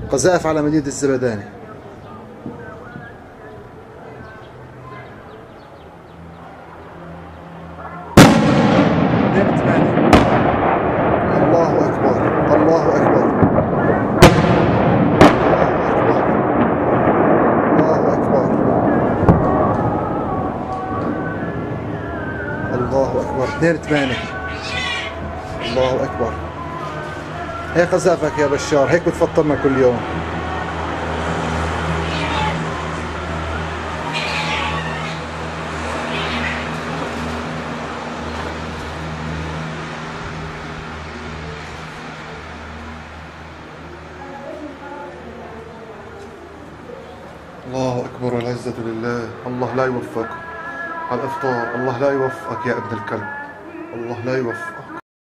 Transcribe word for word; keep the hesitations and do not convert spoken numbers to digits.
قذائف على مدينة الزبداني. اثنين ثمانية. الله أكبر الله أكبر الله أكبر الله أكبر. اثنين ثمانية. الله أكبر. هيك قذافك يا بشار، هيك بتفطرنا كل يوم. الله أكبر والعزة لله. الله لا يوفقك على الإفطار، الله لا يوفقك يا ابن الكلب، الله لا يوفقك.